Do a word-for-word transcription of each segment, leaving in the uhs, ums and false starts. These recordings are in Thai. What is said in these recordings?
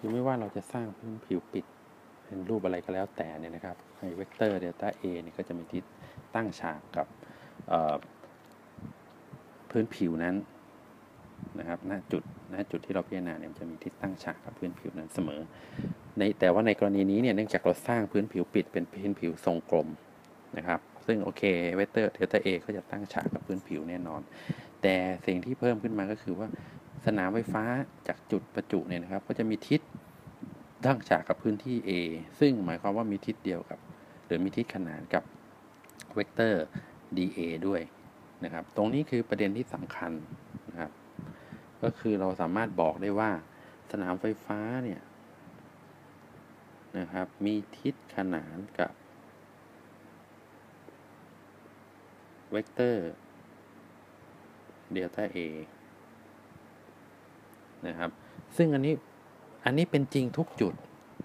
คือไม่ว่าเราจะสร้างพื้นผิวปิดเป็นรูปอะไรก็แล้วแต่เนี่ยนะครับในเวกเตอร์เดลต้า A เนี่ยก็จะมีทิศตั้งฉากกับพื้นผิวนั้นนะครับณจุดณจุดที่เราพิจารณาเนี่ยจะมีทิศตั้งฉากกับพื้นผิวนั้นเสมอในแต่ว่าในกรณีนี้เนี่ยเนื่องจากเราสร้างพื้นผิวปิดเป็นพื้นผิวทรงกลมนะครับซึ่งโอเคเวกเตอร์เดลต้า A ก็จะตั้งฉากกับพื้นผิวแน่นอนแต่สิ่งที่เพิ่มขึ้นมาก็คือว่าสนามไฟฟ้าจากจุดประจุเนี่ยนะครับก็จะมีทิศตั้งฉากกับพื้นที่ A ซึ่งหมายความว่ามีทิศเดียวกับหรือมีทิศขนานกับเวกเตอร์ ดี เอ ด้วยนะครับตรงนี้คือประเด็นที่สำคัญนะครับก็คือเราสามารถบอกได้ว่าสนามไฟฟ้าเนี่ยนะครับมีทิศขนานกับเวกเตอร์เดลต้า A นะครับซึ่งอันนี้อันนี้เป็นจริงทุกจุด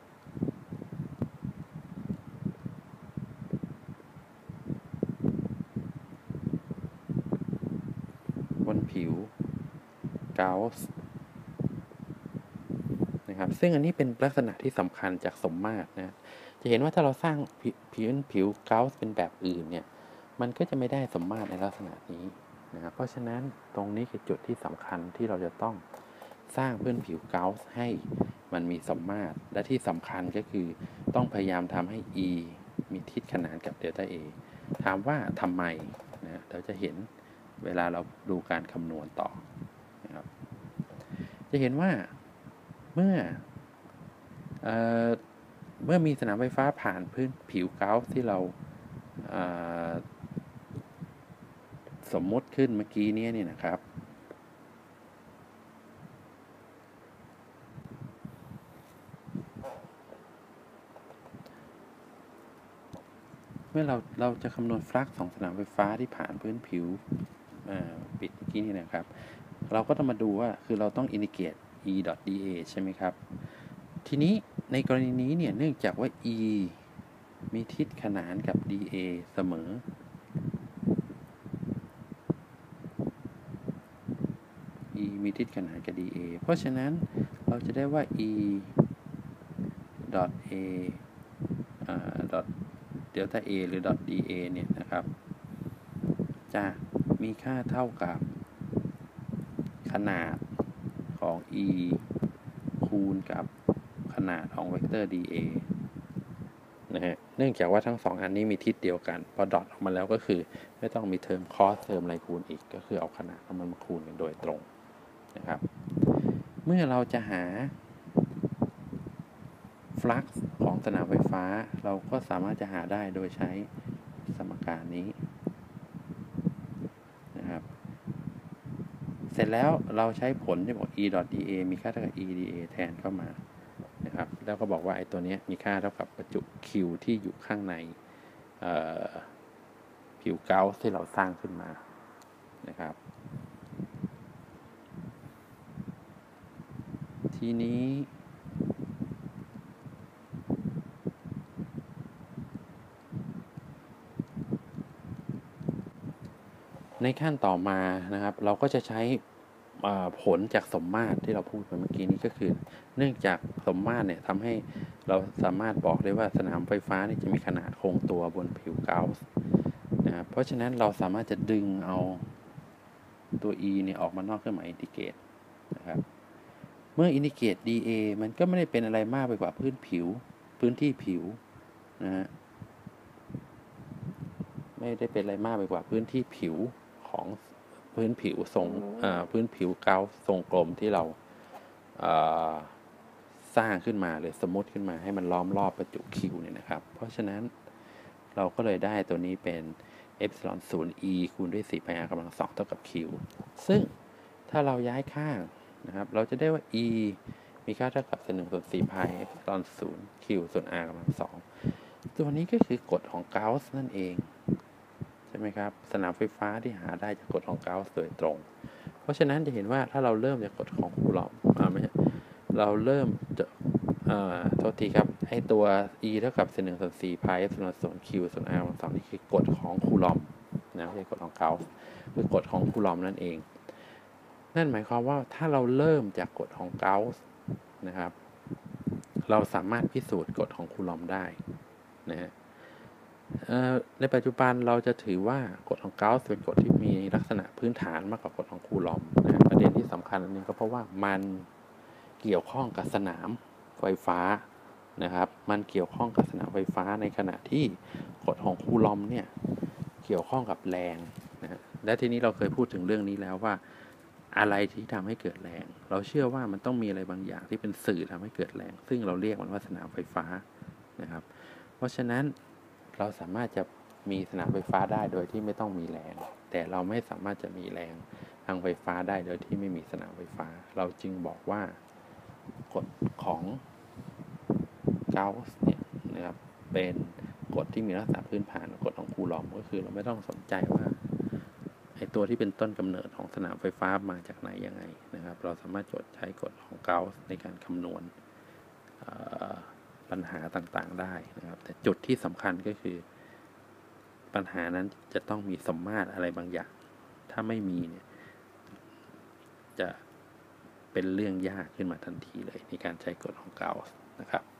บนผิวกาสนะครับซึ่งอันนี้เป็นลักษณะที่สำคัญจากสมมาตรนะจะเห็นว่าถ้าเราสร้างผิวผิวกาสเป็นแบบอื่นเนี่ยมันก็จะไม่ได้สมมาตรในลักษณะนี้นะครับเพราะฉะนั้นตรงนี้คือจุดที่สำคัญที่เราจะต้องสร้างพื้นผิวกาสให้มันมีสมมาตรและที่สำคัญก็คือต้องพยายามทำให้ E มีทิศขนานกับเดลต้า A ถามว่าทำไมนะเราจะเห็นเวลาเราดูการคำนวณต่อนะครับจะเห็นว่าเมื่อเอ่อเมื่อมีสนามไฟฟ้าผ่านพื้นผิวกาสที่เราสมมติขึ้นเมื่อกี้นี้เนี่ยนะครับเมื่อเราเราจะคำนวณฟลักซ์ของสนามไฟฟ้าที่ผ่านพื้นผิวปิดเมื่อกี้นี่นะครับเราก็ต้องมาดูว่าคือเราต้องอินดิเกต E ดอท ดี เอ ใช่ไหมครับทีนี้ในกรณีนี้เนี่ยเนื่องจากว่า E มีทิศขนานกับ ดี เอ เสมอE มีทิศขนานกับ ดี เอ เพราะฉะนั้นเราจะได้ว่า E ดอท A ดอท เดลต้า A หรือ ดอท ดี เอ เนี่ยนะครับจะมีค่าเท่ากับขนาดของ E คูณกับขนาดของเวกเตอร์ ดี เอ นะฮะเนื่องจากว่าทั้งสองอันนี้มีทิศเดียวกันพอดอทออกมาแล้วก็คือไม่ต้องมีเทอมคอสเทอมอะไรคูณอีกก็คือเอาขนาดมันมาคูณกันโดยตรงนะครับเมื่อเราจะหาฟลักซ์ของสนามไฟฟ้าเราก็สามารถจะหาได้โดยใช้สมการนี้นะครับเสร็จแล้วเราใช้ผลที่บอก E ดอท ดี เอ มีค่าเท่ากับ E ดี เอ แทนเข้ามานะครับแล้วก็บอกว่าไอ้ตัวนี้มีค่าเท่ากับประจุ Q ที่อยู่ข้างในผิวกาสที่เราสร้างขึ้นมานะครับทีนี้ในขั้นต่อมานะครับเราก็จะใช้ผลจากสมมาตรที่เราพูดไปเมื่อกี้นี้ก็คือเนื่องจากสมมาตรเนี่ยทำให้เราสามารถบอกได้ว่าสนามไฟฟ้านี่จะมีขนาดคงตัวบนผิวกาสนะครับเพราะฉะนั้นเราสามารถจะดึงเอาตัว E เนี่ยออกมานอกเครื่องหมายอินทิเกรตนะครับเมื่ออินทิเกรต ดี เอ มันก็ไม่ได้เป็นอะไรมากไปกว่าพื้นผิวพื้นที่ผิวนะฮะไม่ได้เป็นอะไรมากไปกว่าพื้นที่ผิวของพื้นผิวทรงพื้นผิวกาสทรงกลมที่เราสร้างขึ้นมาเลยสมมติขึ้นมาให้มันล้อมรอบประจุ Q เนี่ยนะครับเพราะฉะนั้นเราก็เลยได้ตัวนี้เป็นเอพซิลอนศูนย์ E คูณด้วยสี่พาย r กำลังสองเท่ากับ Q ซึ่งถ้าเราย้ายข้างนะครับเราจะได้ว่า E มีค่าเท่ากับหนึ่งส่วนสี่พายเอพซิลอนศูนย์ Q ส่วน r กำลังสองตัวนี้ก็คือกฎของกาสนั่นเองใช่ไหมครับสนามไฟฟ้าที่หาได้จากกฎของกาสโดยตรงเพราะฉะนั้นจะเห็นว่าถ้าเราเริ่มจากกฎของคูลอมอ่าไม่ใช่เราเริ่มจะอ่าโทษทีครับให้ตัว E เท่ากับหนึ่งส่วนสี่พายเอพซิลอนศูนย์ Q ส่วน r กำลังสองนี่คือกฎของคูลอมนะไม่ใช่กฎของกาสคือกฎของคูลอมนั่นเองนั่นหมายความว่าถ้าเราเริ่มจากกฎของกาสนะครับเราสามารถพิสูจน์กฎของคูลอมได้นะฮะในปัจจุบันเราจะถือว่ากฎของเกาส์เป็นกฎที่มีลักษณะพื้นฐานมากกว่ากฎของคูลอมนะประเด็นที่สำคัญอันนึงก็เพราะว่ามันเกี่ยวข้องกับสนามไฟฟ้านะครับมันเกี่ยวข้องกับสนามไฟฟ้าในขณะที่กฎของคูลอมเนี่ยเกี่ยวข้องกับแรงนะและทีนี้เราเคยพูดถึงเรื่องนี้แล้วว่าอะไรที่ทำให้เกิดแรงเราเชื่อว่ามันต้องมีอะไรบางอย่างที่เป็นสื่อทำให้เกิดแรงซึ่งเราเรียกมันว่าสนามไฟฟ้านะครับเพราะฉะนั้นเราสามารถจะมีสนามไฟฟ้าได้โดยที่ไม่ต้องมีแรงแต่เราไม่สามารถจะมีแรงทางไฟฟ้าได้โดยที่ไม่มีสนามไฟฟ้าเราจึงบอกว่ากฎของเกาส์เนี่ยนะครับเป็นกฎที่มีลักษณะพื้นฐานกฎของคูลอมก็คือเราไม่ต้องสนใจว่าไอตัวที่เป็นต้นกำเนิดของสนามไฟฟ้ามาจากไหนยังไงนะครับเราสามารถจดใช้กฎของเกาส์ในการคำนวณปัญหาต่างๆได้นะครับแต่จุดที่สำคัญก็คือปัญหานั้นจะต้องมีสมมาตรอะไรบางอย่างถ้าไม่มีเนี่ยจะเป็นเรื่องยากขึ้นมาทันทีเลยในการใช้กฎของเกาส์นะครับ